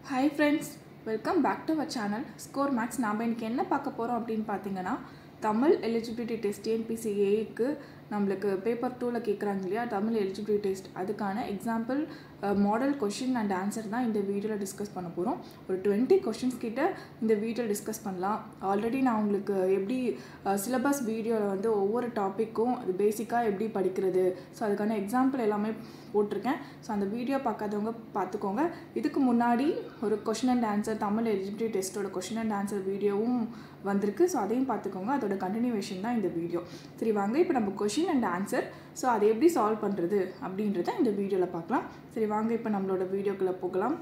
Hi friends, welcome back to our channel Score Max. நாம இன்னைக்கு என்ன பார்க்க போறோம் அப்படினு பாத்தீங்கன்னா Tamil eligibility test Tnpsc AE க்கு நமக்கு பேப்பர் 2 ல கேக்குறாங்க இல்லையா தமிழ் எலிஜிபிலிட்டி டெஸ்ட் அதுக்கான example model question and answer தான் இந்த வீடியோல டிஸ்கஸ் பண்ண போறோம். ஒரு 20 क्वेश्चंस கிட்ட இந்த வீடியோல டிஸ்கஸ் பண்ணலாம். ஆல்ரெடி நான் உங்களுக்கு எப்படி சிலபஸ் வீடியோல வந்து ஒவ்வொரு டாபிக்கும் அது பேசிக்கா எப்படி படிக்கிறது சோ அதுக்கான எக்ஸாம்பிள் எல்லாமே போட்டுருக்கேன். சோ அந்த வீடியோ பார்க்காதவங்க பாத்துக்கோங்க. இதுக்கு முன்னாடி ஒரு question and answer Tamil eligibility டெஸ்டோட क्वेश्चन அண்ட் ஆன்சர் வீடியோவும் வந்திருக்கு. சோ அதையும் பாத்துக்கோங்க. அதோட கண்டினியூவேஷன் தான் இந்த வீடியோ. சரி வாங்க இப்போ நம்ம क्वेश्चन அண்ட் ஆன்சர் சோ அதை எப்படி சால்வ் பண்றது அப்படின்றத இந்த வீடியோல பார்க்கலாம். சரி வாங்க இப்போ நம்மளோட வீடியோக்குள்ள போகலாம்.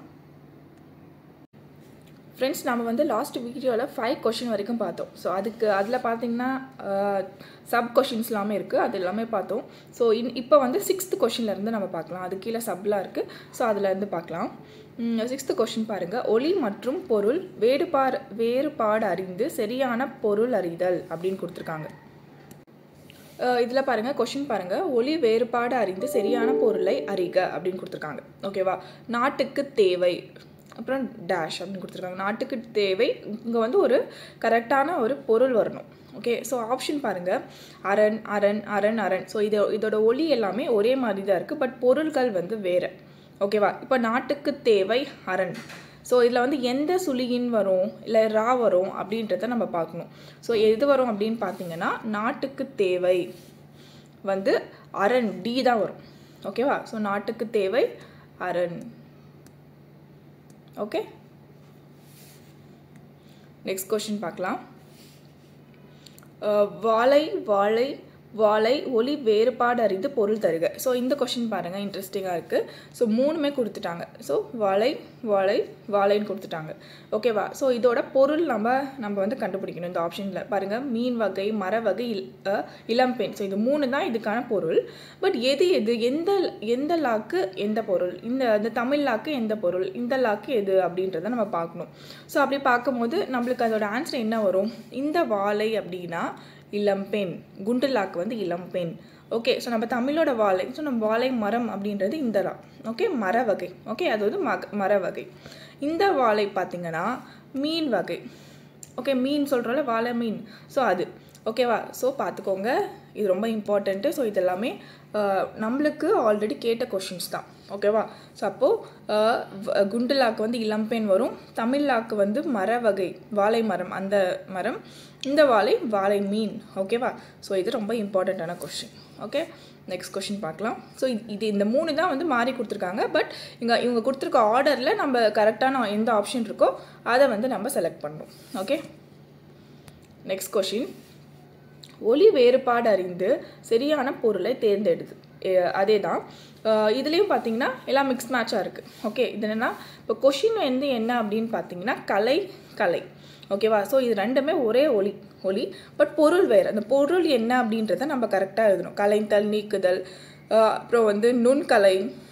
Friends, நாம வந்து லாஸ்ட் வீடியோல 5 क्वेश्चन வரைக்கும் பார்த்தோம். சோ அதுல பாத்தீங்கன்னா சப் क्वेश्चंस எல்லாமே இருக்கு. அது எல்லாமே பார்த்தோம். சோ இப்போ வந்து 6th क्वेश्चनல இருந்து நம்ம பார்க்கலாம். அது கீழ சப்லாம் இருக்கு. சோ அதுல இருந்து பார்க்கலாம். 6th क्वेश्चन பாருங்க. ஒளி மற்றும் பொருள் வேறுபாடு அறிந்து சரியான பொருள் அறிதல் அப்படினு கொடுத்திருக்காங்க. இதுல பாருங்க क्वेश्चन பாருங்க. ஒளி வேறுபாடு அறிந்து சரியான பொருளை அறிக அப்படினு கொடுத்திருக்காங்க. ஓகேவா? நாட்டுக்கு தேவை அப்புறம் டேஷ் அப்படினு கொடுத்திருக்காங்க. நாட்டுக்கு தேவை இங்க வந்து ஒரு கரெக்ட்டான ஒரு பொருள் வரணும். ஓகே சோ ஆப்ஷன் பாருங்க. அரண் அரண் அரண் அரண். சோ இதோட ஒலி எல்லாமே ஒரே மாதிரி தான் இருக்கு. பட் பொருள்கள் வந்து வேற. ஓகேவா? இப்போ நாட்டுக்கு தேவை அரண். சோ இதுல வந்து எந்த சுழியின் வரும் இல்ல ரா வரும் அப்படின்றத நம்ம பார்க்கணும். சோ எது வரும் அப்படினு பாத்தீங்கன்னா நாட்டுக்கு தேவை வந்து அரண் டி தான் வரும். ஓகேவா? சோ நாட்டுக்கு தேவை அரண். Okay, next question பார்க்கலாம். வாழை ஒளி வேறுபாடு அறிந்து பொருள் தருக. சோ இந்த क्वेश्चन பாருங்க இன்ட்ரஸ்டிங்கா இருக்கு. சோ மூணுமே கொடுத்துட்டாங்க. சோ வாழைன்னு கொடுத்துட்டாங்க. ஓகேவா? சோ இதோட பொருள் நம்ம வந்து கண்டுபிடிக்கணும். இந்த ஆப்ஷன்ல பாருங்க மீன் வகை மர வகை இளம்பெண். சோ இது மூணு தான் இதுக்கான பொருள். பட் எது எந்த லாக்கு எந்த பொருள் இந்த தமிழ் லாக்கு எந்த பொருள் இந்த லாக்கு எது அப்படின்றத நம்ம பார்க்கணும். சோ அப்படி பார்க்கும்போது நமக்கு அதோட ஆன்சர் என்ன வரும்? இந்த வாழை அப்படினா இளம்பெண். குண்டு லாக்கு வந்து இளம்பெண். ஓகே சோ நம்ம தமிழோட வாழை சோ நம்ம வாழை மரம் அப்படின்றது இந்த ரா. ஓகே மர வகை. ஓகே அது வந்து மர வகை. இந்த வாழை பாத்தீங்கன்னா மீன் வகை. ஓகே மீன் சொல்றோம்ல வாழை மீன். சோ அது ஓகேவா? சோ பாத்துக்கோங்க. இது ரொம்ப இம்பார்ட்டன்ட். சோ இதெல்லாமே நம்மளுக்கு ஆல்ரெடி கேட்ட क्वेश्चंस தான். ஓகேவா? சோ அப்போ குண்டு லாக்கு வந்து இளம்பெண் வரும். தமிழ் லாக்கு வந்து மர வகை வாழை மரம் அந்த மரம். இந்த வாழை மீன். ஓகேவா? சோ இது ரொம்ப இம்பார்ட்டன்ட்டான क्वेश्चन. ஓகே நெக்ஸ்ட் क्वेश्चन பார்க்கலாம். சோ இது இந்த மூணு தான் வந்து மாறி கொடுத்திருக்காங்க. பட் இவங்க கொடுத்திருக்க ஆர்டர்ல நம்ம கரெக்ட்டான எந்த ஆப்ஷன் இருக்கோ அதை வந்து நம்ம செலக்ட் பண்ணனும். Okay next question. ஒளி வேறுபாடு அறிந்து சரியான பொருளை தேர்ந்தெடுது. அதேதான் இதுலயும் பாத்தீங்கன்னா எல்லாம் மிக்ஸ் மேட்சா இருக்கு. ஓகே இது என்னன்னா இப்போ क्वेश्चन வந்து என்ன அப்படினு பாத்தீங்கன்னா கலை. ஓகேவா? சோ இது ரெண்டுமே ஒரே ஒளி பட் பொருள் வேற. அந்த பொருள் என்ன அப்படின்றத நம்ம கரெக்ட்டா எழுதணும். கலைத்தல் நீக்குதல் அப்புறம் வந்து நுண்கலை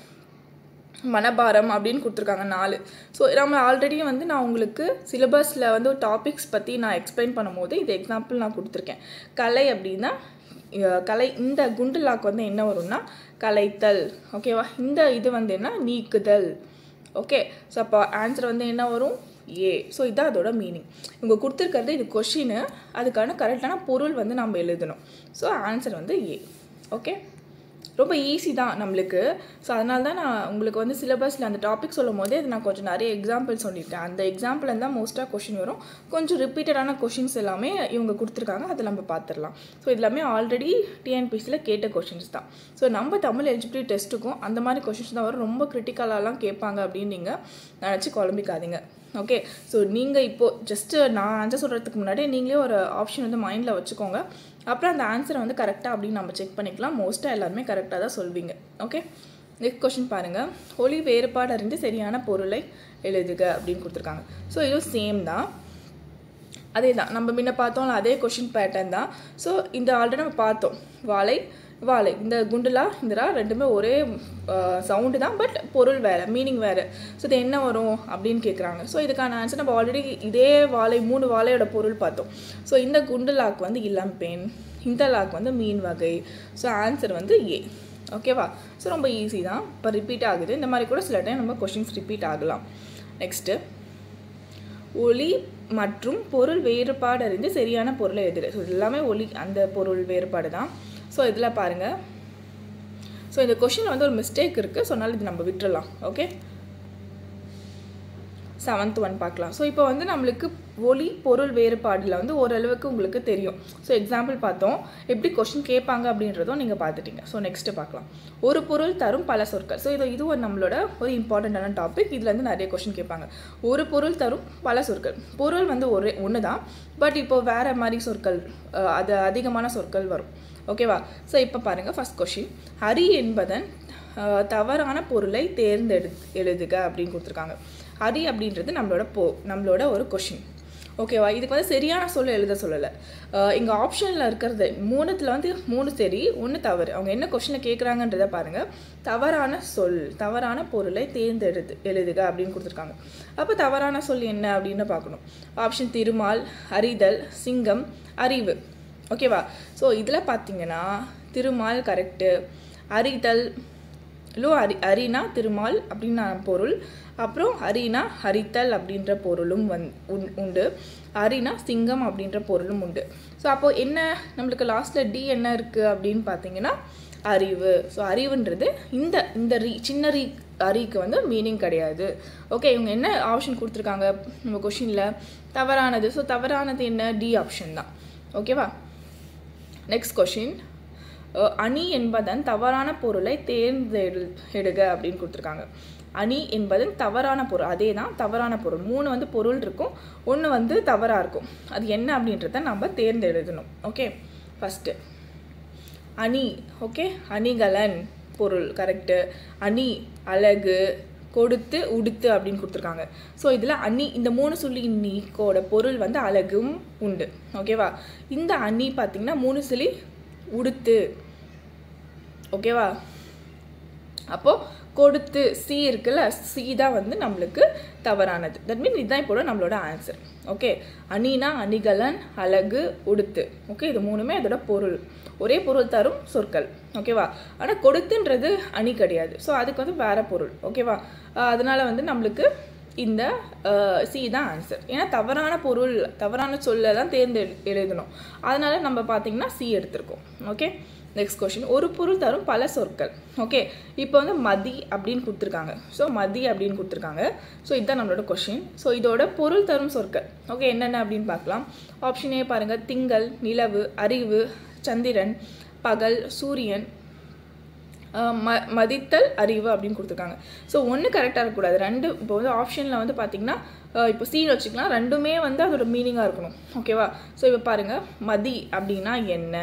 மனபாரம் அப்படின்னு கொடுத்துருக்காங்க 4. ஸோ நம்ம ஆல்ரெடி வந்து நான் உங்களுக்கு சிலபஸில் வந்து டாபிக்ஸ் பற்றி நான் எக்ஸ்பிளைன் பண்ணும்போது இது எக்ஸாம்பிள் நான் கொடுத்துருக்கேன். கலை அப்படின்னா கலை இந்த குண்டு லாக்கு வந்து என்ன வரும்னா கலைத்தல். ஓகேவா? இந்த இது வந்து என்ன நீக்குதல். ஓகே ஸோ அப்போ ஆன்சர் வந்து என்ன வரும்? ஏ. ஸோ இதான் அதோட மீனிங். இவங்க கொடுத்துருக்கிறது இது கொஷின். அதுக்கான கரெக்டான பொருள் வந்து நம்ம எழுதணும். ஸோ ஆன்சர் வந்து ஏ. ஓகே ரொம்ப ஈஸி தான் நம்மளுக்கு. ஸோ அதனால தான் நான் உங்களுக்கு வந்து சிலபஸில் அந்த டாபிக் சொல்லும் போதே நான் கொஞ்சம் நிறைய எக்ஸாம்பிள் சொல்லியிருக்கேன். அந்த எக்ஸாம்பிள் தான் மோஸ்ட்டாக கொஷின் வரும். கொஞ்சம் ரிப்பீட்டடான கொஷின்ஸ் எல்லாமே இவங்க கொடுத்துருக்காங்க. அதை நம்ம பார்த்துடலாம். ஸோ எல்லாமே ஆல்ரெடி டிஎன்பிசியில் கேட்ட கொஷின்ஸ் தான். ஸோ நம்ம தமிழ் எலிஜிபிலிட்டி டெஸ்ட்டுக்கும் அந்த மாதிரி கொஷின்ஸ் தான் வரும். ரொம்ப கிரிட்டிக்கலாலாம் கேட்பாங்க அப்படின்னு நீங்கள் நினச்சி குழம்பிக்காதீங்க. ஓகே ஸோ நீங்கள் இப்போது ஜஸ்ட்டு நான் ஆன்சர் சொல்கிறதுக்கு முன்னாடி நீங்களே ஒரு ஆப்ஷன் வந்து மைண்டில் வச்சுக்கோங்க. அப்புறம் அந்த ஆன்சரை வந்து கரெக்டாக அப்படின்னு நம்ம செக் பண்ணிக்கலாம். மோஸ்ட்டாக எல்லாருமே கரெக்டாக தான் சொல்வீங்க. ஓகே நெக்ஸ்ட் क्वेश्चन பாருங்கள். ஒளி வேறுபாடு அறிந்து சரியான பொருளை எழுதுக அப்படின்னு கொடுத்துருக்காங்க. ஸோ இதுவும் சேம் தான். அதே தான் நம்ம முன்ன பார்த்தோம் அதே क्वेश्चन பேட்டர்ன் தான். ஸோ இந்த ஆல்ரெடி நம்ம பார்த்தோம் வாழை இந்த குண்டுலா இந்த ரா ரெண்டுமே ஒரே சவுண்டு தான். பட் பொருள் வேறு மீனிங் வேறு. ஸோ இது என்ன வரும் அப்படின்னு கேட்குறாங்க. ஸோ இதுக்கான ஆன்சர் நம்ம ஆல்ரெடி இதே மூணு வாழையோட பொருள் பார்த்தோம். ஸோ இந்த குண்டு லாக்கு வந்து இளம்பெண் இந்த லாக்கு வந்து மீன் வகை. ஸோ ஆன்சர் வந்து ஏ. ஓகேவா? ஸோ ரொம்ப ஈஸி தான். இப்போ ரிப்பீட் ஆகுது. இந்த மாதிரி கூட சில டைம் நம்ம क्वेश्चंस ரிப்பீட் ஆகலாம். நெக்ஸ்ட்டு ஒளி மற்றும் பொருள் வேறுபாடு அறிந்து சரியான பொருளை எழுதுக. ஸோ எல்லாமே ஒளி அந்த பொருள் வேறுபாடு தான். ஸோ இதில் பாருங்கள், ஸோ இந்த கொஷினில் வந்து ஒரு மிஸ்டேக் இருக்குது. ஸோ அதனால் இது நம்ம விட்டுறலாம். ஓகே, 7th ஒன் பார்க்கலாம். ஸோ இப்போ வந்து நம்மளுக்கு ஒளி பொருள் வேறுபாடில் வந்து ஓரளவுக்கு உங்களுக்கு தெரியும். ஸோ எக்ஸாம்பிள் பார்த்தோம், எப்படி கொஷின் கேட்பாங்க அப்படின்றதும் நீங்கள் பார்த்துட்டீங்க. ஸோ நெக்ஸ்ட்டு பார்க்கலாம். ஒரு பொருள் தரும் பல சொற்கள். ஸோ இது ஒரு நம்மளோட ஒரு இம்பார்ட்டண்ட்டான டாபிக். இதில் வந்து நிறைய கொஷின் கேட்பாங்க. ஒரு பொருள் தரும் பல சொற்கள். பொருள் வந்து ஒன்று தான், பட் இப்போ வேறு மாதிரி சொற்கள், அது அதிகமான சொற்கள் வரும். ஓகேவா? ஸோ இப்போ பாருங்கள், ஃபர்ஸ்ட் கொஷின், ஹரி என்பதன் தவறான பொருளை எழுதுக அப்படின்னு கொடுத்துருக்காங்க. ஹரி அப்படின்றது நம்மளோட ஒரு கொஷின். ஓகேவா? இதுக்கு வந்து சரியான சொல்ல எழுத சொல்லலை. இங்கே ஆப்ஷனில் இருக்கிறது 3ல் வந்து 3 சரி, 1 தவறு. அவங்க என்ன கொஷினை கேட்குறாங்கன்றதை பாருங்கள். தவறான பொருளை எழுதுக அப்படின்னு கொடுத்துருக்காங்க. அப்போ தவறான சொல் என்ன அப்படின்னு பார்க்கணும். ஆப்ஷன் திருமால், அறிதல், சிங்கம், அறிவு. ஓகேவா? ஸோ இதில் பார்த்தீங்கன்னா திருமால் கரெக்டு, அறிதல் அரினா திருமால் அப்படின்னு பொருள், அப்புறம் ஹரினா ஹரித்தல் அப்படின்ற பொருளும் உண்டு, ஹரினா சிங்கம் அப்படின்ற பொருளும் உண்டு. ஸோ அப்போது என்ன நம்மளுக்கு லாஸ்ட்டில் டி என்ன இருக்குது அப்படின்னு பார்த்தீங்கன்னா அறிவு. ஸோ அறிவுன்றது இந்த சின்ன அரிக்கு வந்து மீனிங் கிடையாது. ஓகே, இவங்க என்ன ஆப்ஷன் கொடுத்துருக்காங்க நம்ம கொஷினில்? தவறானது. ஸோ தவறானது என்ன? டி ஆப்ஷன் தான். ஓகேவா? நெக்ஸ்ட் கொஷின், அணி என்பதன் தவறான பொருளை தேர்ந்தெடுக அப்படின்னு கொடுத்துருக்காங்க. அணி என்பதன் தவறான பொருள், அதே தான் தவறான பொருள். 3 வந்து பொருள் இருக்கும், 1 வந்து தவறாக இருக்கும். அது என்ன அப்படின்றத நம்ம தேர்ந்தெழுதணும். ஓகே, ஃபஸ்ட்டு அணி. ஓகே, அணிகலன் பொருள் கரெக்டு. அணி அழகு, கொடுத்து, உடுத்து அப்படின்னு கொடுத்துருக்காங்க. ஸோ இதில் அணி, இந்த 3 சொல்லி நீக்கோட பொருள் வந்து அழகும் உண்டு. ஓகேவா? இந்த அணி பார்த்திங்கன்னா 3 சொல்லி உடுத்து. ஓகேவா? அப்போது கொடுத்து சி இருக்குல்ல, சி தான் வந்து நம்மளுக்கு தவறானது. தட் மீன் இதுதான் இப்போ நம்மளோட ஆன்சர். ஓகே, அணினா அணிகலன், அழகு, உடுத்து. ஓகே, இது 3மே அதோட பொருள், ஒரே பொருள் தரும் சொற்கள். ஓகேவா? ஆனால் கொடுத்துன்றது அணி கிடையாது. ஸோ அதுக்கு வந்து வேறு பொருள். ஓகேவா? அதனால் வந்து நம்மளுக்கு இந்த சி தான் ஆன்சர். ஏன்னா தவறான பொருள், தவறான சொல்ல தான் எழுதணும். அதனால் நம்ம பார்த்திங்கன்னா சி எடுத்திருக்கோம். ஓகே, நெக்ஸ்ட் கொஷின், ஒரு பொருள் தரும் பல சொற்கள். ஓகே, இப்போ வந்து மதி அப்படின்னு கொடுத்துருக்காங்க. ஸோ மதி அப்படின்னு கொடுத்துருக்காங்க. ஸோ இதுதான் நம்மளோட கொஷின். ஸோ இதோட பொருள் தரும் சொற்கள் ஓகே என்னென்ன அப்படின்னு பார்க்கலாம். ஆப்ஷன் ஏ பாருங்கள், திங்கள், நிலவு, அறிவு, சந்திரன், பகல், சூரியன், மதித்தல், அறிவு அப்படின்னு கொடுத்துருக்காங்க. ஸோ ஒன்று கரெக்டாக இருக்கக்கூடாது, 2. இப்போ வந்து ஆப்ஷனில் வந்து பார்த்திங்கன்னா இப்போ சீன் வச்சுக்கலாம், 2மே வந்து அதோட மீனிங்காக இருக்கணும். ஓகேவா? ஸோ இப்போ பாருங்கள், மதி அப்படின்னா என்ன?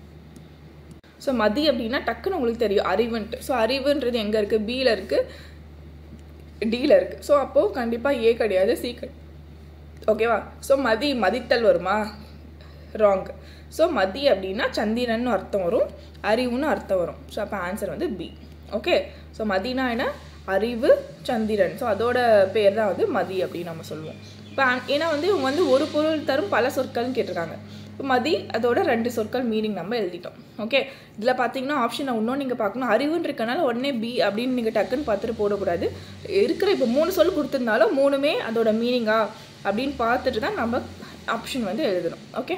ஸோ மதி அப்படின்னா டக்குன்னு உங்களுக்கு தெரியும் அறிவுன்ட்டு. ஸோ அறிவுன்றது எங்கே இருக்குது? பியில் இருக்குது, டியில் இருக்குது. ஸோ அப்போது கண்டிப்பாக ஏ கிடையாது, சி கிடையாது. ஓகேவா? ஸோ மதித்தல் வருமா? ராங். ஸோ மதி அப்படின்னா சந்திரன் அர்த்தம் வரும், அறிவுன்னு அர்த்தம் வரும். ஸோ அப்போ ஆன்சர் வந்து பி. ஓகே, ஸோ மதினா என்ன? அறிவு, சந்திரன். ஸோ அதோட பேர் தான் வந்து மதி அப்படின்னு நம்ம சொல்லுவோம். இப்போ ஏன்னா வந்து இவங்க வந்து ஒரு பொருள் தரும் பல சொற்கள்னு கேட்டிருக்காங்க. இப்போ மதி அதோட 2 சொற்கள் மீனிங் நம்ம எழுதிட்டோம். ஓகே, இதில் பார்த்தீங்கன்னா ஆப்ஷனை இன்னும் நீங்கள் பார்க்கணும். அறிவுன்னு இருக்கனால உடனே பி அப்படின்னு நீங்கள் டக்குன்னு பார்த்துட்டு போடக்கூடாது. இருக்கிற இப்போ 3 சொல் கொடுத்துருந்தாலும் 3மே அதோட மீனிங்கா அப்படின்னு பார்த்துட்டு தான் நம்ம ஆப்ஷன் வந்து எழுதணும். ஓகே,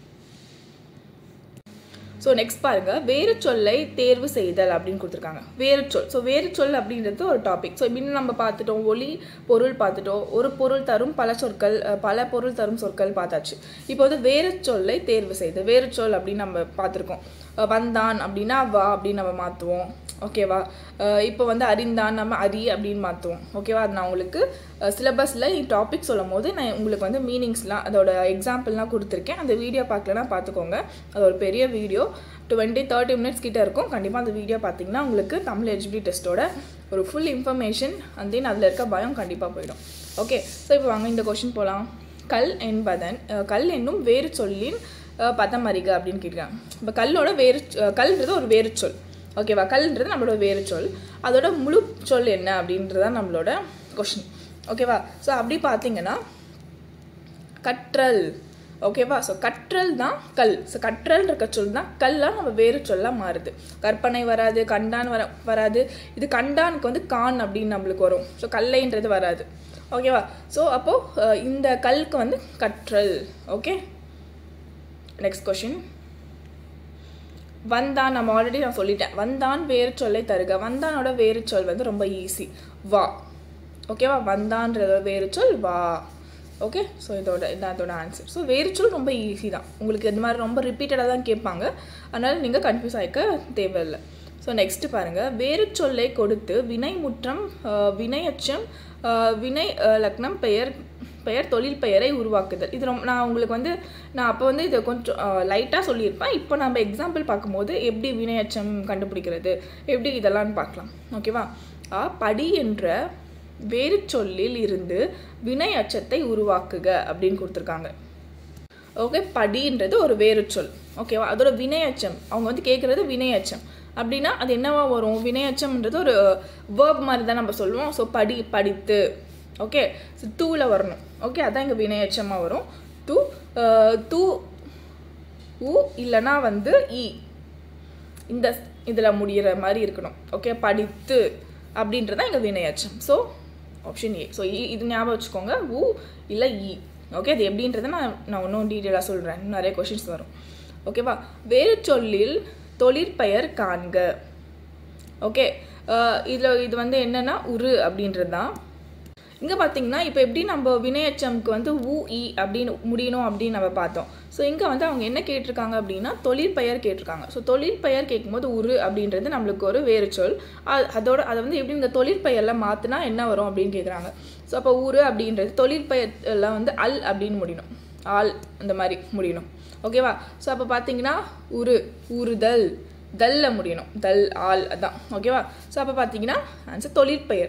ஸோ நெக்ஸ்ட் பாருங்கள், வேறு சொல்லை தேர்வு செய்தல் அப்படின்னு கொடுத்துருக்காங்க. வேறு சொல். ஸோ வேறு சொல் அப்படின்றது ஒரு டாபிக். ஸோ இப்படின்னு நம்ம பார்த்துட்டோம், ஒளி பொருள் பார்த்துட்டோம், ஒரு பொருள் தரும் பல சொற்கள், பல பொருள் தரும் சொற்கள் பார்த்தாச்சு. இப்போ வந்து வேறு சொல்லை தேர்வு செய்து, வேறு சொல் அப்படின்னு நம்ம பார்த்துருக்கோம். வந்தான் அப்படின்னா வா அப்படின்னு நம்ம மாற்றுவோம். ஓகேவா? இப்போ வந்து அறிந்தான் நம்ம அரி அப்படின்னு மாற்றுவோம். ஓகேவா? அது நான் உங்களுக்கு சிலபஸில் டாபிக் சொல்லும் போது நான் உங்களுக்கு வந்து மீனிங்ஸ்லாம் அதோட எக்ஸாம்பிள்லாம் கொடுத்துருக்கேன். அந்த வீடியோ பார்க்கலன்னா பார்த்துக்கோங்க. அது ஒரு பெரிய வீடியோ, 20-30 மினிட்ஸ் கிட்டே இருக்கும். கண்டிப்பாக அந்த வீடியோ பார்த்தீங்கன்னா உங்களுக்கு தமிழ் எலிஜிபிலிட்டி டெஸ்ட்டோட ஒரு ஃபுல் இன்ஃபர்மேஷன் அண்ட் தென் அதில் இருக்க பயம் கண்டிப்பாக போயிடும். ஓகே, ஸோ இப்போ வாங்க இந்த கொஷின் போகலாம். கல் என்னும் வேறு சொல்லின் பதம் அறிக அப்படின்னு கேட்குறாங்க. இப்போ கல்ன்றது ஒரு வேறு சொல். ஓகேவா? கல்ன்றது நம்மளோட வேறு சொல், அதோட முழு சொல் என்ன அப்படின்றதான் நம்மளோட கொஷின். ஓகேவா? ஸோ அப்படி பார்த்தீங்கன்னா கற்றல். ஓகேவா? ஸோ கற்றல் தான் கல். ஸோ கற்றல் இருக்க சொல் தான் கல்லாம் நம்ம வேறு சொல்லாக மாறுது. கற்பனை வராது, கண்டான் வராது. இது கண்டானுக்கு வந்து கான் அப்படின்னு நம்மளுக்கு வரும். ஸோ கல்லைன்றது வராது. ஓகேவா? ஸோ அப்போது இந்த கல்க்கு வந்து கற்றல். Okay, next question. வந்தான், நம்ம ஆல்ரெடி நான் சொல்லிட்டேன். வந்தான் வேறு சொல்லை தருக. வந்தானோட வேறு சொல் வந்து ரொம்ப ஈஸி, வா. ஓகேவா? வந்தான்றதோட வேறு சொல் வா. ஓகே, ஸோ இதோட ஆன்சர். ஸோ வேறு சொல் ரொம்ப ஈஸி தான். உங்களுக்கு இந்த மாதிரி ரொம்ப ரிப்பீட்டடாக தான் கேட்பாங்க, அதனால் நீங்கள் கன்ஃபியூஸ் ஆகிக்க தேவையில்லை. ஸோ நெக்ஸ்ட்டு பாருங்கள். வேறு சொல்லை கொடுத்து வினைமுற்றம், வினையச்சம், வினை லக்னம், பெயர் தொழில் பெயரை உருவாக்குதல். இது நான் உங்களுக்கு வந்து நான் அப்போ வந்து இதை கொஞ்சம் லைட்டாக சொல்லியிருப்பேன். இப்போ நம்ம எக்ஸாம்பிள் பார்க்கும்போது எப்படி வினையச்சம் கண்டுபிடிக்கிறது, எப்படி இதெல்லாம் பார்க்கலாம். ஓகேவா? படி என்ற வேறு சொல்லில் இருந்து வினை அச்சத்தை உருவாக்குக அப்படின்னு கொடுத்துருக்காங்க. ஓகே, படின்றது ஒரு வேறு சொல். ஓகேவா? அதோட வினையச்சம் அவங்க வந்து கேட்குறது வினையச்சம் அப்படின்னா அது என்னவா வரும்? வினையச்சம்ன்றது ஒரு வேர்ப் மாதிரி தான் நம்ம சொல்லுவோம். ஸோ படி, படித்து. ஓகே, ஸோ தூவில் வரணும். ஓகே, அதான் இங்கே வினையச்சமாக வரும். தூ உ இல்லைனா வந்து இ இந்த இதில் முடிகிற மாதிரி இருக்கணும். ஓகே, படித்து அப்படின்றதான் இங்கே வினையச்சம். So option A. ஸோ இது ஞாபகம் வச்சுக்கோங்க, உ இல்லை இ. ஓகே, அது எப்படின்றத நான் இன்னும் டீட்டெயிலாக சொல்கிறேன், நிறைய கொஷின்ஸ் வரும். ஓகேவா? வேறு சொல்லில் தொழிற்பெயர் காண்க. ஓகே, இது வந்து என்னென்னா உரு அப்படின்றது தான். இங்கே பார்த்தீங்கன்னா இப்போ எப்படி நம்ம வினையச்சம்க்கு வந்து உ இ அப்படின்னு முடியணும் அப்படின்னு நம்ம பார்த்தோம். ஸோ இங்கே வந்து அவங்க என்ன கேட்டிருக்காங்க அப்படின்னா தொழிற்பெயர் கேட்டிருக்காங்க. ஸோ தொழிற்பெயர் கேட்கும்போது உரு அப்படின்றது நம்மளுக்கு ஒரு வேறு சொல். அதை வந்து எப்படி இந்த தொழிற்பெயரில் மாற்றினா என்ன வரும் அப்படின்னு கேட்குறாங்க. ஸோ அப்போ உரு அப்படின்றது தொழிற்பெயரில் வந்து அல் அப்படின்னு முடியணும், ஆல் அந்த மாதிரி முடியணும். ஓகேவா? ஸோ அப்போ பார்த்தீங்கன்னா உருதல், தல்ல முடியணும், தல் ஆல் அதான். ஓகேவா? ஸோ அப்போ பார்த்தீங்கன்னா ஆன்சர் தொழிற்பெயர்.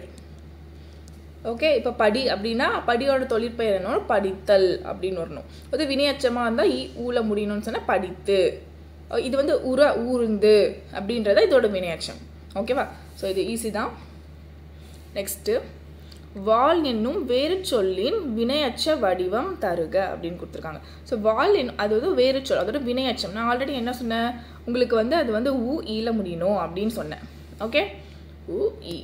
ஓகே, இப்போ படி அப்படின்னா படியோட தொழிற்பெயர் என்னோட படித்தல் அப்படின்னு வரணும். அது வினையச்சமாக இருந்தால் ஊல முடியணும்னு சொன்னால் படித்து. இது வந்து ஊர்ந்து அப்படின்றத இதோட வினையச்சம். ஓகேவா? ஸோ இது ஈஸி தான். நெக்ஸ்ட்டு, வால் என்னும் வேறு சொல்லின் வினையச்ச வடிவம் தருக அப்படின்னு கொடுத்துருக்காங்க. ஸோ வால் அது வந்து வேறு சொல், அதோட வினையச்சம். நான் ஆல்ரெடி என்ன சொன்னேன் உங்களுக்கு வந்து அது வந்து ஊ ஈல முடியணும் அப்படின்னு சொன்னேன். ஓகே, ஊ இ.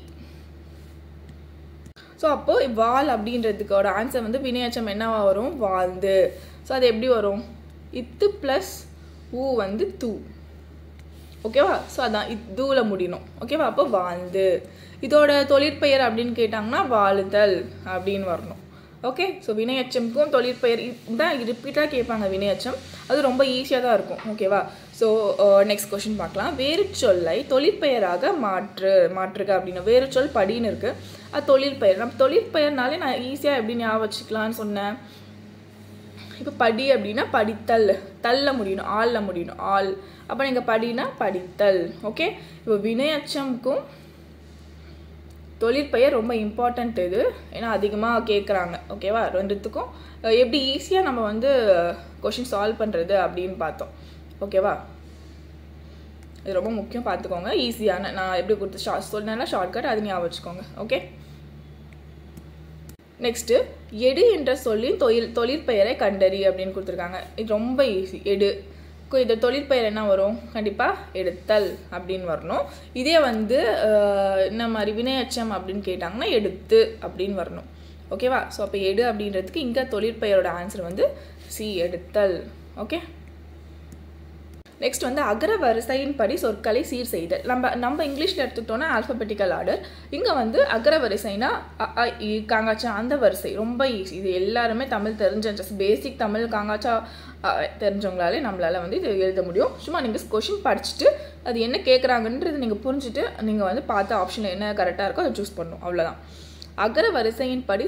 ஸோ அப்போது வால் அப்படின்றதுக்கோட ஆன்சர் வந்து வினையச்சம் என்னவா வரும்? வாழ்ந்து. ஸோ அது எப்படி வரும்? இத்து ப்ளஸ் ஊ வந்து தூ. ஓகேவா? ஸோ அதான் தூவில் முடியணும். ஓகேவா? அப்போ வாழ்ந்து. இதோட தொழிற்பெயர் அப்படின்னு கேட்டாங்கன்னா வாழுதல் அப்படின்னு வரணும். ஓகே, ஸோ வினையச்சம்க்கும் தொழிற்பெயர் தான் ரிப்பீட்டாக கேட்பாங்க வினையச்சம். அது ரொம்ப ஈஸியாக தான் இருக்கும். ஓகேவா? ஸோ நெக்ஸ்ட் கொஷின் பார்க்கலாம். வேறு சொல்லை தொழிற்பெயராக மாற்றுக அப்படின்னா வேறு சொல் படின்னு இருக்குது, அது தொழிற்பெயர். நம்ம தொழிற்பெயர்னாலே நான் ஈஸியாக எப்படி ஞாபகம் வச்சுக்கலான்னு சொன்னேன். இப்போ படி அப்படின்னா படித்தல், தல்ல முடியணும், ஆல்ல முடியணும், ஆல். அப்போ நீங்கள் படினா படித்தல். ஓகே, இப்போ வினையச்சம்க்கும் தொழிற்பெயர் ரொம்ப இம்பார்ட்டண்ட் இது, ஏன்னா அதிகமாக கேட்குறாங்க. ஓகேவா? ரெண்டுத்துக்கும் எப்படி ஈஸியாக நம்ம வந்து கொஷின் சால்வ் பண்ணுறது அப்படின்னு பார்த்தோம். ஓகேவா? இது ரொம்ப முக்கியம், பார்த்துக்கோங்க. ஈஸியான நான் எப்படி கொடுத்து சொன்னேன்னா ஷார்ட்கட், அது ஞாபகம் வச்சுக்கோங்க. ஓகே, நெக்ஸ்ட்டு, எடு என்ற சொல்லின் தொழிற்பெயரை கண்டறி அப்படின்னு கொடுத்துருக்காங்க. இது ரொம்ப ஈஸி. எடு, இது தொழிற்பெயர் என்ன வரும்? கண்டிப்பாக எடுத்தல் அப்படின்னு வரணும். இதே வந்து இந்த மாதிரி வினையச்சம் அப்படின்னு கேட்டாங்கன்னா எடுத்து அப்படின்னு வரணும். ஓகேவா? ஸோ அப்போ எடு அப்படின்றதுக்கு இங்கே தொழிற்பெயரோட ஆன்சர் வந்து சி, எடுத்தல். ஓகே, நெக்ஸ்ட் வந்து அகர வரிசையின் படி சொற்களை சீர் செய்தல். நம்ம இங்கிலீஷில் எடுத்துக்கிட்டோன்னா ஆல்ஃபபெட்டிக்கல் ஆர்டர். இங்கே வந்து அகர வரிசைனா காங்காச்சா அந்த வரிசை ரொம்ப ஈஸி. இது எல்லாருமே தமிழ் தெரிஞ்ச ஜஸ்ட் பேசிக் தமிழ் காங்காச்சா தெரிஞ்சவங்களாலே நம்மளால் வந்து இது எழுத முடியும். சும்மா நீங்கள் கொஷின் படிச்சுட்டு அது என்ன கேட்குறாங்கன்றது நீங்கள் புரிஞ்சுட்டு நீங்கள் வந்து பார்த்த ஆப்ஷனில் என்ன கரெக்டாக இருக்கோ அதை சூஸ் பண்ணணும், அவ்வளோதான். அகர வரிசையின் படி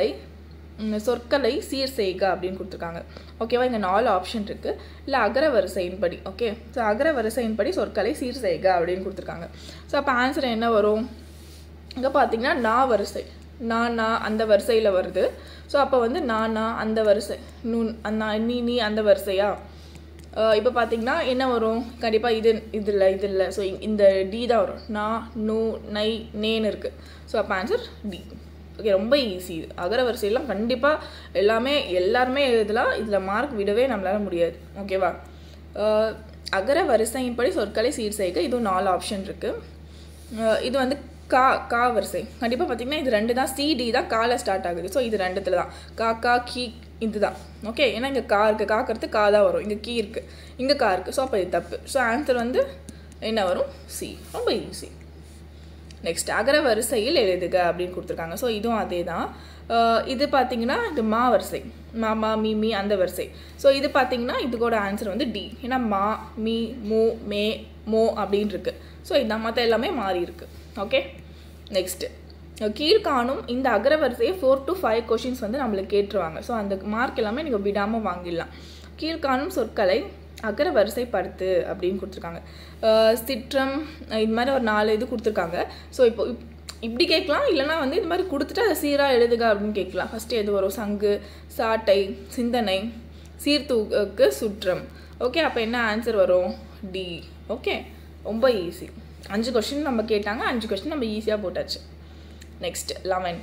சொற்களை சீர் செய்க அப்படின்னு கொடுத்துருக்காங்க. ஓகேவா? இங்கே 4 ஆப்ஷன் இருக்குது. இல்லை அகர வரிசையின் படி. ஓகே, ஸோ அகர வரிசையின் படி சொற்களை சீர் செய்க அப்படின்னு கொடுத்துருக்காங்க. ஸோ அப்போ ஆன்சர் என்ன வரும்? இங்கே பார்த்தீங்கன்னா நான் வரிசை, நான் அந்த வரிசையில் வருது. ஸோ அப்போ வந்து நான் அந்த வரிசை, நீ அந்த வரிசையா? இப்போ பார்த்தீங்கன்னா என்ன வரும்? கண்டிப்பாக இது இல்லை. ஸோ இந்த டி தான் வரும். நான், நூ, நை, நேன்னு இருக்குது. ஸோ அப்போ ஆன்சர் டி. ஓகே, ரொம்ப ஈஸி. இது அகர வரிசையெல்லாம் கண்டிப்பாக எல்லாருமே எழுதலாம். இதில் மார்க் விடவே நம்மளால முடியாது. ஓகேவா? அகர வரிசையின்படி சொற்களை சீர் செய்க. இதுவும் 4 ஆப்ஷன் இருக்குது. இது வந்து கா வரிசை கண்டிப்பாக பார்த்தீங்கன்னா இது 2 தான், சிடி தான் கால ஸ்டார்ட் ஆகுது. ஸோ இது 2த்துல தான் கா கீ இதுதான். ஓகே, ஏன்னா இங்கே கா இருக்குது, காக்கிறது கா தான் வரும், இங்கே கீ இருக்குது, இங்கே கா இருக்குது. ஸோ அப்போ இது தப்பு. ஸோ ஆன்சர் வந்து என்ன வரும்? சி. ரொம்ப ஈஸி. நெக்ஸ்ட் அகர வரிசையில் எழுதுக அப்படின்னு கொடுத்துருக்காங்க. ஸோ இதுவும் அதே தான். இது பார்த்தீங்கன்னா இது மா வரிசை, மா மீ அந்த வரிசை. ஸோ இது பார்த்தீங்கன்னா இதுக்கோட ஆன்சர் வந்து டி. ஏன்னா மா மீ மூ மே மோ அப்படின்னு இருக்கு. ஸோ இதான், மற்ற எல்லாமே மாறி இருக்கு. ஓகே, நெக்ஸ்ட்டு கீழ்காணும் இந்த அகர வரிசையை 4 to 5 கொஷின்ஸ் வந்து நம்மளுக்கு கேட்டுருவாங்க. ஸோ அந்த மார்க் எல்லாமே நீங்கள் விடாமல் வாங்கிடலாம். கீழ்காணும் சொற்களை அகர வரிசைப்படுத்து அப்படின்னு கொடுத்துருக்காங்க. சிற்றம் இது மாதிரி ஒரு 4 இது கொடுத்துருக்காங்க. ஸோ இப்படி கேட்கலாம், இல்லைனா வந்து இது மாதிரி கொடுத்துட்டு அதை சீராக எழுதுக அப்படின்னு கேட்கலாம். ஃபஸ்ட்டு எது வரும்? சங்கு, சாட்டை, சிந்தனை, சீர்தூக்கு, சுற்றம். ஓகே, அப்போ என்ன ஆன்சர் வரும்? டி. ஓகே, ரொம்ப ஈஸி. 5 கொஸ்டின் நம்ம கேட்டாங்க, 5 கொஸ்டின் நம்ம ஈஸியாக போட்டாச்சு. நெக்ஸ்ட் 11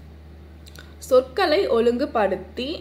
சொற்களை ஒழுங்குபடுத்தி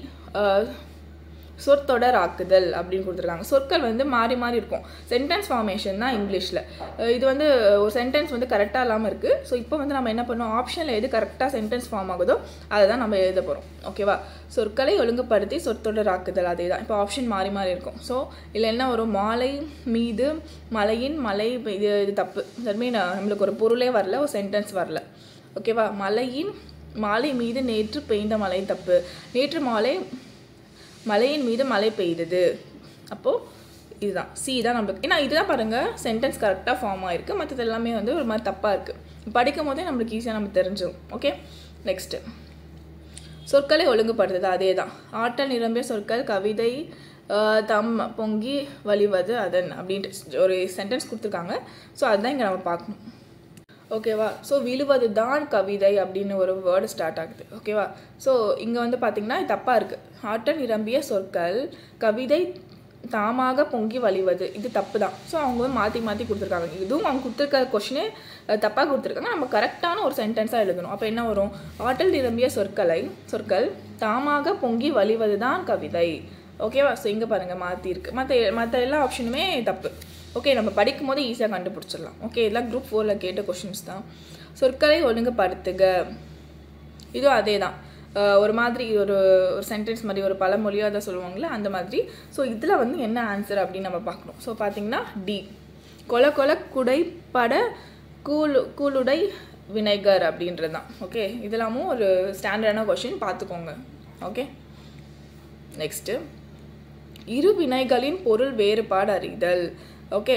சொற்தொடராக்குதல் அப்படின்னு கொடுத்துருக்காங்க. சொற்கள் வந்து மாறி மாறி இருக்கும். சென்டென்ஸ் ஃபார்மேஷன் தான் இங்கிலீஷில். இது வந்து ஒரு சென்டென்ஸ் வந்து கரெக்டாக இல்லாமல் இருக்குது. ஸோ இப்போ வந்து நம்ம என்ன பண்ணோம்? ஆப்ஷனில் எது கரெக்டாக சென்டென்ஸ் ஃபார்ம் ஆகுதோ அதை தான் நம்ம எழுத போகிறோம். ஓகேவா? சொற்களை ஒழுங்குபடுத்தி சொற்தொடராக்குதல் அதே தான். இப்போ ஆப்ஷன் மாறி மாறி இருக்கும். ஸோ இதில் என்ன வரும்? மாலை மீது மலையின் மலை, இது தப்பு. தட் மீன் நம்மளுக்கு ஒரு பொருளே வரல, ஒரு சென்டென்ஸ் வரல. ஓகேவா? மாலை மீது நேற்று பெய்த மழை தப்பு. நேற்று மலையின் மீது மழை பெய்தது. அப்போது இதுதான் சி தான் நம்மளுக்கு. ஏன்னா இதுதான் பாருங்கள் சென்டென்ஸ் கரெக்டாக ஃபார்ம் ஆகிருக்கு. மற்றது எல்லாமே வந்து ஒரு மாதிரி தப்பாக இருக்குது. படிக்கும் போதே நம்மளுக்கு ஈஸியாக நம்ம தெரிஞ்சிடும். ஓகே, நெக்ஸ்ட்டு சொற்களை ஒழுங்குபடுத்துது அதே தான். ஆற்றல் நிரம்பிய சொற்கள் கவிதை தம் பொங்கி வழிவது அதன் அப்படின்ட்டு ஒரு சென்டென்ஸ் கொடுத்துருக்காங்க. ஸோ அதுதான் இங்கே நம்ம பார்க்கணும். ஓகேவா? ஸோ விழுவது தான் கவிதை அப்படின்னு ஒரு வேர்டு ஸ்டார்ட் ஆகுது. ஓகேவா? ஸோ இங்கே வந்து பார்த்திங்கன்னா தப்பாக இருக்குது. ஆற்றல் நிரம்பிய சொற்கள் கவிதை தாமாக பொங்கி வழிவது, இது தப்பு தான். ஸோ அவங்க வந்து மாற்றி மாற்றி கொடுத்துருக்காங்க. இதுவும் அவங்க கொடுத்துருக்க கொஷினே தப்பாக கொடுத்துருக்காங்க. நம்ம கரெக்டான ஒரு சென்டென்ஸாக எழுதணும். அப்போ என்ன வரும்? ஆற்றல் நிரம்பிய சொற்கள் தாமாக பொங்கி வழிவது தான் கவிதை. ஓகேவா? ஸோ இங்கே பாருங்கள் மாற்றிருக்கு. மற்ற எல்லா ஆப்ஷனுமே தப்பு. ஓகே, நம்ம படிக்கும் போது ஈஸியாக கண்டுபிடிச்சிடலாம். ஓகே, இதெல்லாம் குரூப் 4ல் கேட்ட கொஷின்ஸ் தான். சொற்களை ஒழுங்குபடுத்துக, இதுவும் அதே தான். ஒரு மாதிரி ஒரு சென்டென்ஸ் மாதிரி ஒரு பழமொழியோ அதை சொல்லுவாங்களே அந்த மாதிரி. ஸோ இதில் வந்து என்ன ஆன்சர் அப்படின்னு நம்ம பார்க்கணும். ஸோ பார்த்தீங்கன்னா டி. கொல குடைப்பட கூலுடை வினைகர் அப்படின்றது தான். ஓகே, இதெல்லாமும் ஒரு ஸ்டாண்டர்டான கொஷின் பார்த்துக்கோங்க. ஓகே, நெக்ஸ்ட்டு இரு வினைகளின் பொருள் வேறுபாடு அறிதல். ஓகே,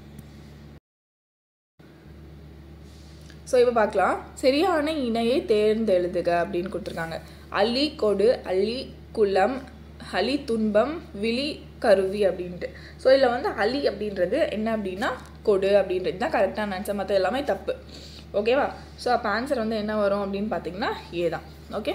ஸோ இப்போ பார்க்கலாம். சரியான இணையை தேர்ந்தெழுதுக அப்படின்னு கொடுத்துருக்காங்க. அலி கொடு, அலி குளம், அலி துன்பம், விழி கருவி அப்படின்ட்டு. ஸோ இதில் வந்து அலி அப்படின்றது என்ன அப்படின்னா கொடு அப்படின்றது தான் கரெக்டான ஆன்சர். மற்ற எல்லாமே தப்பு. ஓகேவா? ஸோ அப்போ ஆன்சர் வந்து என்ன வரும் அப்படின்னு பார்த்தீங்கன்னா ஏ தான். ஓகே,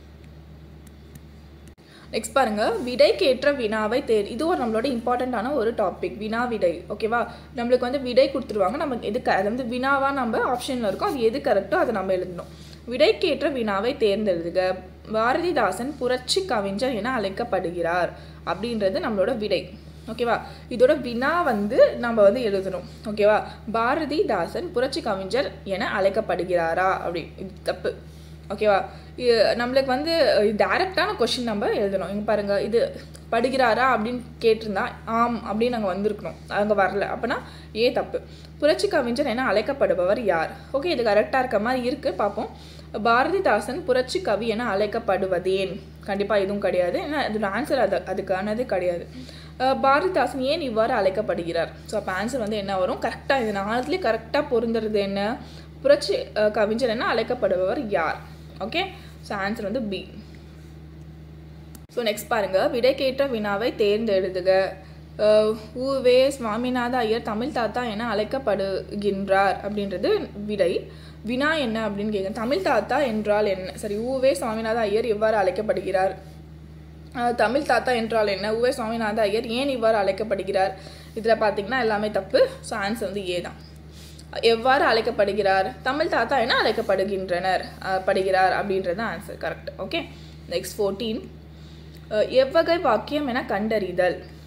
நெக்ஸ்ட் பாருங்கள். விடைக்கேற்ற வினாவை இது ஒரு நம்மளோட இம்பார்ட்டண்ட்டான ஒரு டாபிக், வினா விடை. ஓகேவா? நம்மளுக்கு வந்து விடை கொடுத்துருவாங்க. நம்ம அது வந்து வினாவாக நம்ம ஆப்ஷனில் இருக்கும். அது எது கரெக்டோ அதை நம்ம எழுதணும். விடைக்கேற்ற வினாவை தேர்ந்தெழுதுக. பாரதிதாசன் புரட்சி கவிஞர் என அழைக்கப்படுகிறார் அப்படின்றது நம்மளோட விடை. ஓகேவா? இதோட வினா வந்து நம்ம வந்து எழுதணும். ஓகேவா? பாரதிதாசன் புரட்சி கவிஞர் என அழைக்கப்படுகிறாரா அப்படி, இது தப்பு. ஓகேவா? நம்மளுக்கு வந்து டைரெக்டான கொஷின் நம்ம எழுதணும். இங்கே பாருங்கள், இது படுகிறாரா அப்படின்னு கேட்டிருந்தா ஆம் அப்படின்னு நாங்கள் வந்திருக்கணும். அங்கே வரல, அப்போனா ஏ தப்பு. புரட்சி கவிஞர் என அழைக்கப்படுபவர் யார்? ஓகே, இது கரெக்டாக இருக்க மாதிரி இருக்குது. பார்ப்போம். பாரதிதாசன் புரட்சி கவி என அழைக்கப்படுவதேன்? கண்டிப்பாக இதுவும் கிடையாது. ஏன்னா அதோட ஆன்சர் அதுக்கானது கிடையாது. பாரதிதாசன் ஏன் இவ்வாறு அழைக்கப்படுகிறார்? ஸோ அப்போ ஆன்சர் வந்து என்ன வரும்? கரெக்டாக இது 4லேயே கரெக்டாக பொருந்துறது என்ன? புரட்சி கவிஞர் என அழைக்கப்படுபவர் யார்? ஓகே, ஸோ ஆன்சர் வந்து பி. ஸோ நெக்ஸ்ட் பாருங்கள். விடைக்கேற்ற வினாவை தேர்ந்தெழுதுக. உவே சுவாமிநாத ஐயர் தமிழ் தாத்தா என அழைக்கப்படுகின்றார் அப்படின்றது விடை. வினா என்ன அப்படின்னு கேட்குறேன். தமிழ் தாத்தா என்றால் என்ன? சரி, உவே சுவாமிநாத ஐயர் எவ்வாறு அழைக்கப்படுகிறார்? தமிழ் தாத்தா என்றால் என்ன? உவே சுவாமிநாத ஐயர் ஏன் இவ்வாறு அழைக்கப்படுகிறார்? இதில் பார்த்தீங்கன்னா எல்லாமே தப்பு. ஸோ ஆன்சர் வந்து ஏ தான். எவ்வாறு அழைக்கப்படுகிறார்? தமிழ் தாத்தா என அழைக்கப்படுகிறார் அப்படின்றது ஆன்சர் கரெக்ட். ஓகே, நெக்ஸ்ட் 14 எவ்வகை வாக்கியம் என கண்டறிதல்.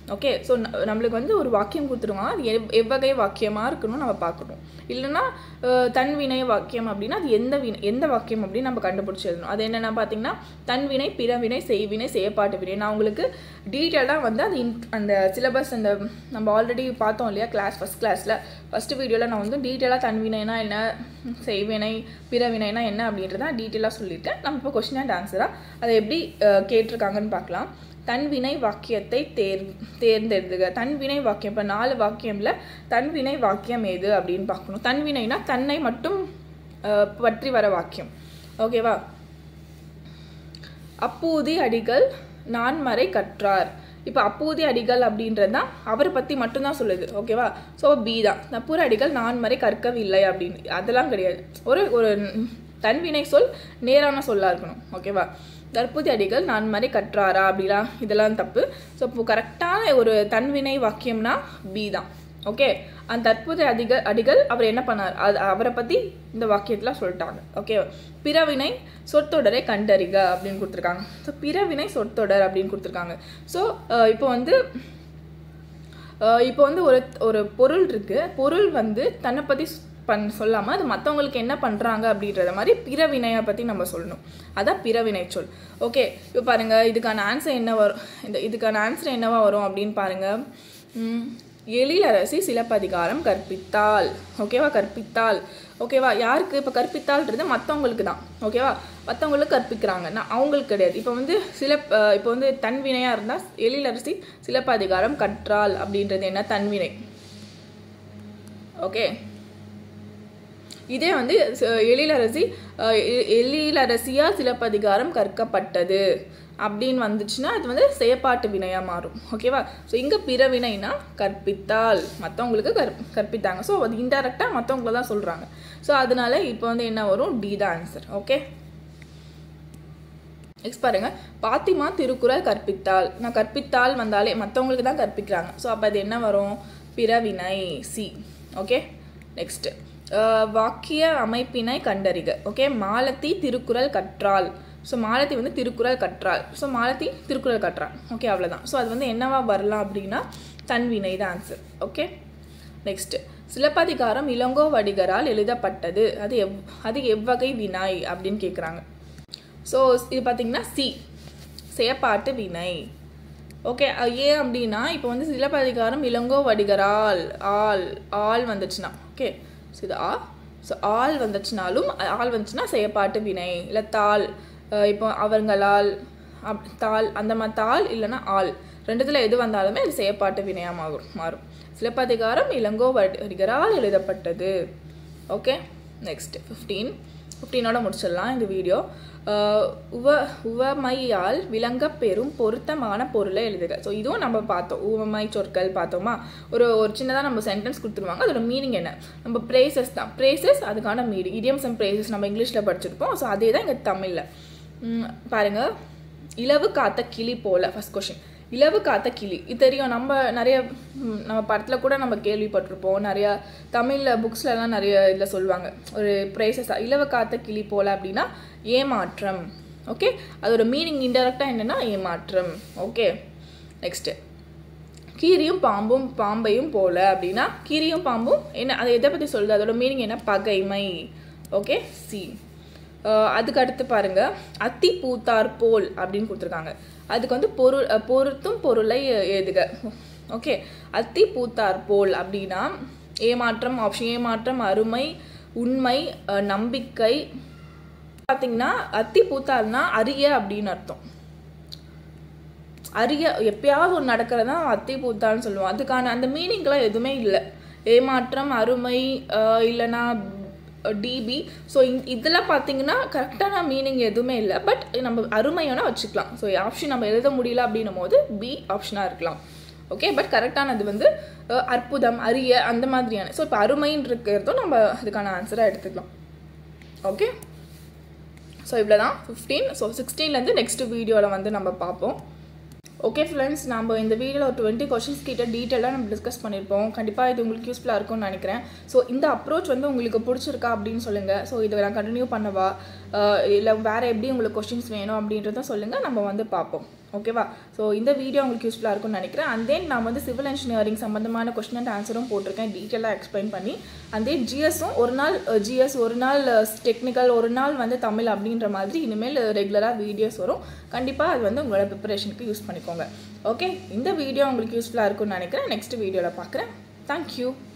ஓகே ஸோ நம்மளுக்கு வந்து ஒரு வாக்கியம் கொடுத்துருவாங்க அது எவ்வகை வாக்கியமாக இருக்கணும் நம்ம பார்க்கணும் இல்லைன்னா தன்வினை வாக்கியம் அப்படின்னா அது எந்த வாக்கியம் அப்படின்னு நம்ம கண்டுபிடிச்சி எழுதணும் அது என்னென்னா பார்த்தீங்கன்னா தன்வினை பிறவினை செய்வினை செயற்பாட்டு வினை நான் உங்களுக்கு டீட்டெயிலாக வந்து அது அந்த சிலபஸ் அந்த நம்ம ஆல்ரெடி பார்த்தோம் இல்லையா ஃபஸ்ட் கிளாஸில் ஃபஸ்ட்டு வீடியோவில் நான் வந்து டீட்டெயிலாக தன்வினைனா என்ன செய்வினை பிறவினைனா என்ன அப்படின்றத டீட்டெயிலாக சொல்லியிருக்கேன் நம்ம இப்போ கொஸ்டின் அண்ட் ஆன்சராக அதை எப்படி கேட்டிருக்காங்கன்னு பார்க்கலாம் தன்வினை வாக்கியத்தை தேர்ந்தெடுத்துக தன்வினை வாக்கியம் இப்போ 4 வாக்கியம்ல தன்வினை வாக்கியம் எது அப்படின்னு பார்க்கணும் தன்வினைனா தன்னை மட்டும் பற்றி வர வாக்கியம் ஓகேவா அப்பூதி அடிகள் நான்மறை கற்றார் இப்போ அப்பூதி அடிகள் அப்படின்றது தான் அவரை பற்றி மட்டும்தான் சொல்லுது ஓகேவா ஸோ பி தான் நப்பூர் அடிகள் நான்மறை கற்கவில்லை அப்படின்னு அதெல்லாம் கிடையாது ஒரு தன்வினை சொல் நேரான சொல்லா இருக்கணும் ஓகேவா தற்போது அடிகள் நான்மறை கற்றாரா அப்படிலாம் இதெல்லாம் தப்பு ஸோ இப்போ கரெக்டான ஒரு தன்வினை வாக்கியம்னா பி தான் ஓகே அந்த தற்போது அடிகள் அவர் என்ன பண்ணார் அவரை பற்றி இந்த வாக்கியத்தில் சொல்லிட்டாங்க ஓகே பிறவினை சொற்றொடரை கண்டறிக அப்படின்னு கொடுத்துருக்காங்க ஸோ பிறவினை சொற்றொடர் அப்படின்னு கொடுத்துருக்காங்க ஸோ இப்போ வந்து ஒரு பொருள் இருக்குது பொருள் வந்து தன்னை பற்றி சொல்லாமல் அது மற்றவங்களுக்கு என்ன பண்ணுறாங்க அப்படின்றத மாதிரி பிறவினையை பற்றி நம்ம சொல்லணும் அதான் பிறவினை சொல் ஓகே இப்போ பாருங்கள் இதுக்கான ஆன்சர் என்ன வரும் இதுக்கான ஆன்சர் என்னவா வரும் அப்படின்னு பாருங்கள் எழிலரசி சிலப்பதிகாரம் கற்பித்தாள் ஓகேவா கற்பித்தாள் ஓகேவா யாருக்கு இப்போ கற்பித்தாள்ன்றது மற்றவங்களுக்கு தான் ஓகேவா மற்றவங்களுக்கு கற்பிக்கிறாங்க நான் அவங்களுக்கு கிடையாது இப்போ வந்து இப்போ வந்து தன்வினையாக இருந்தால் எழிலரசி சிலப்பதிகாரம் கற்றாள் அப்படின்றது என்ன தன்வினை ஓகே இதே வந்து எழிலரசியால் சிலப்பதிகாரம் கற்கப்பட்டது அப்படின்னு வந்துச்சுன்னா அது வந்து செயற்பாட்டு வினையாக மாறும் ஓகேவா ஸோ இங்கே பிறவினைனா கற்பித்தால் மற்றவங்களுக்கு கற்பித்தாங்க ஸோ அது இன்டெரக்டாக மற்றவங்கள தான் சொல்கிறாங்க ஸோ அதனால இப்போ வந்து என்ன வரும் டி தான் ஆன்சர் ஓகே நெக்ஸ்ட் பாருங்க பாத்திமா திருக்குறள் கற்பித்தாள் நான் கற்பித்தாள் வந்தாலே மற்றவங்களுக்கு தான் கற்பிக்கிறாங்க ஸோ அப்போ அது என்ன வரும் பிறவினை சி ஓகே நெக்ஸ்ட் வாக்கிய அமைப்பினை கண்டறிக ஓகே மாலத்தி திருக்குறள் கற்றாள் ஸோ மாலத்தி வந்து திருக்குறள் கற்றாள் ஸோ மாலத்தி திருக்குறள் கற்றாள் ஓகே அவ்வளோதான் ஸோ அது வந்து என்னவா வரலாம் அப்படின்னா தன்வினை தான் ஆன்சர் ஓகே நெக்ஸ்ட் சிலப்பதிகாரம் இளங்கோவடிகரால் எழுதப்பட்டது அது எவ்வகை வினை அப்படின்னு கேட்குறாங்க ஸோ இது பார்த்தீங்கன்னா சி செயற்பாட்டு வினை ஓகே ஏன் அப்படின்னா இப்போ வந்து சிலப்பதிகாரம் இளங்கோவடிகரால் ஆள் வந்துச்சுன்னா ஓகே ஸோ இது ஸோ ஆள் வந்துச்சுன்னா செயற்பாட்டு வினை இல்லை தாள் இப்போ அவங்களால் தாள் அந்த மாதிரி தாள் இல்லைன்னா ஆள் ரெண்டுத்தில் எது வந்தாலுமே அது செயற்பாட்டு வினையாக மாறும் சிலப்பதிகாரம் இளங்கோவடிகரால் எழுதப்பட்டது ஓகே நெக்ஸ்ட் 15ஓட முடிச்சிடலாம் இந்த வீடியோ உவமையால் விளங்கப்பெறும் பொருத்தமான பொருளை எழுதுக ஸோ இதுவும் நம்ம பார்த்தோம் உவமை சொற்கள் பார்த்தோமா ஒரு சின்னதாக நம்ம சென்டென்ஸ் கொடுத்துருவாங்க அதோட மீனிங் என்ன நம்ம ப்ரேசஸ் தான் ப்ரேசஸ் அதுக்கான மீனிங் இடியம்ஸ் அண்ட் ப்ரேசஸ் நம்ம இங்கிலீஷில் படிச்சிருப்போம் ஸோ அதே தான் இங்கே தமிழில் பாருங்கள் இலவு காத்த கிளி போல் ஃபஸ்ட் கொஷின் இலவு காத்த கிளி இது தெரியும் நம்ம படத்தில் கூட நம்ம கேள்விப்பட்டிருப்போம் நிறையா தமிழில் புக்ஸ்லலாம் நிறைய இதில் சொல்லுவாங்க ஒரு ப்ரைஸஸாக இலவு காத்த கிளி போல் அப்படின்னா ஏமாற்றம் ஓகே அதோட மீனிங் இன்டெரக்டாக என்னென்னா ஏமாற்றம் ஓகே நெக்ஸ்ட்டு கீரியும் பாம்பையும் போல் அப்படின்னா கீரியும் பாம்பும் என்ன அதை எதை பற்றி சொல்லுது அதோட மீனிங் என்ன பகைமை ஓகே சி அதுக்கு அடுத்து பாருங்கள் அத்தி பூத்தார் போல் அப்படின்னு கொடுத்துருக்காங்க அதுக்கு வந்து பொருத்தும் பொருளை எழுதுக ஓகே அத்தி பூத்தார் போல் அப்படின்னா ஏமாற்றம் ஆப்ஷன் ஏமாற்றம் அருமை உண்மை நம்பிக்கை பார்த்தீங்கன்னா அத்தி பூத்தார்னா அரிய அப்படின்னு அர்த்தம் அரிய எப்பயாவது ஒன்று நடக்கிறது தான் அத்தி பூத்தார்னு சொல்லுவோம் அதுக்கான அந்த மீனிங்லாம் எதுவுமே இல்லை ஏமாற்றம் அருமை இல்லைன்னா டிபி ஸோ இதெல்லாம் பார்த்தீங்கன்னா கரெக்டான மீனிங் எதுவுமே இல்லை பட் நம்ம அருமையான வச்சுக்கலாம் ஸோ ஆப்ஷன் நம்ம எழுத முடியல அப்படின்னும் போது பி ஆப்ஷனாக இருக்கலாம் ஓகே பட் கரெக்டானது வந்து அற்புதம் அரிய அந்த மாதிரியான ஸோ இப்போ அருமைன்னு இருக்கிறதும் நம்ம அதுக்கான ஆன்சராக எடுத்துக்கலாம் ஓகே ஸோ இவ்வளோ தான் 15 ஸோ 16லேருந்து நெக்ஸ்ட் வீடியோவில் வந்து நம்ம பார்ப்போம் ஓகே ஃப்ரெண்ட்ஸ் நம்ம இந்த வீடியோவில் ஒரு 20 கொஷின்ஸ் கிட்ட டீட்டெயிலாக நம்ம டிஸ்கஸ் பண்ணியிருப்போம் கண்டிப்பாக இது உங்களுக்கு யூஸ்ஃபுல்லாக இருக்கும்னு நினைக்கிறேன் ஸோ இந்த அப்ரோச் வந்து உங்களுக்கு பிடிச்சிருக்கா அப்படின்னு சொல்லுங்கள் ஸோ இதை நான் கண்டினியூ பண்ணவா இல்லை வேறு எப்படி உங்களுக்கு கொஷின்ஸ் வேணும் அப்படின்றதும் சொல்லுங்கள், நம்ம வந்து பார்ப்போம். ஓகேவா? ஸோ இந்த வீடியோ உங்களுக்கு யூஸ்ஃபுல்லாக இருக்கும்னு நினைக்கிறேன். அண்ட் தென் நான் வந்து சிவில் இன்ஜினியரிங் சம்மந்தமான கொஸ்டின் அண்ட் ஆன்சரும் போட்டிருக்கேன், டீட்டெயிலாக எக்ஸ்பிளைன் பண்ணி. அண்ட் தென் ஜிஎஸும் ஒரு நாள் ஜிஎஸ், ஒரு நாள் டெக்னிக்கல், ஒரு நாள் வந்து தமிழ் அப்படின்ற மாதிரி இனிமேல் ரெகுலராக வீடியோஸ் வரும். கண்டிப்பாக அது வந்து உங்களோட ப்ரிப்பரேஷனுக்கு யூஸ் பண்ணிக்கோங்க. ஓகே, இந்த வீடியோ உங்களுக்கு யூஸ்ஃபுல்லாக இருக்கும்னு நினைக்கிறேன். நெக்ஸ்ட் வீடியோவில் பார்க்குறேன். தேங்க்யூ.